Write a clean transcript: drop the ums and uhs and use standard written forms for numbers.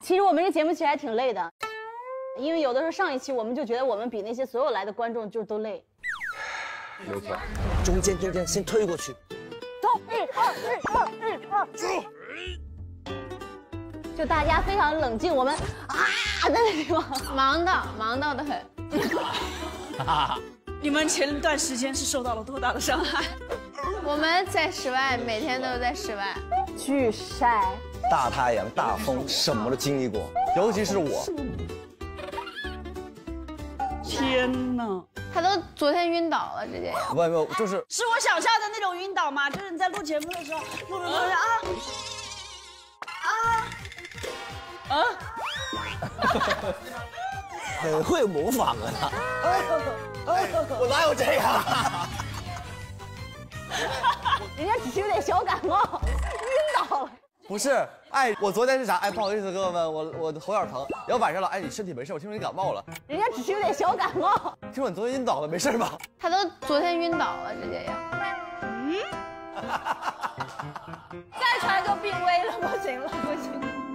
其实我们这节目其实还挺累的，因为有的时候上一期我们就觉得我们比那些所有来的观众就都累。 没错，中间先推过去。 走，1、2、就大家非常冷静，我们的那地方忙到的很。 你们前段时间是受到了多大的伤害？ 我们在室外，每天都在室外， 巨晒， 大太阳、大风，什么都经历过，尤其是我。 天哪！ 他都昨天晕倒了，直接。 没有，就是我想象的那种晕倒吗？就是你在录节目的时候，录很会模仿啊！我哪有这样？ 人家只是有点小感冒，晕倒了。 不是，哎，我昨天是啥？哎，不好意思，哥哥们，我喉有点疼。然后晚上了，哎，你身体没事？我听说你感冒了。 人家只是有点小感冒。 听说你昨天晕倒了，没事吧？ 他都昨天晕倒了，直接要。 再传就病危了，不行了，不行。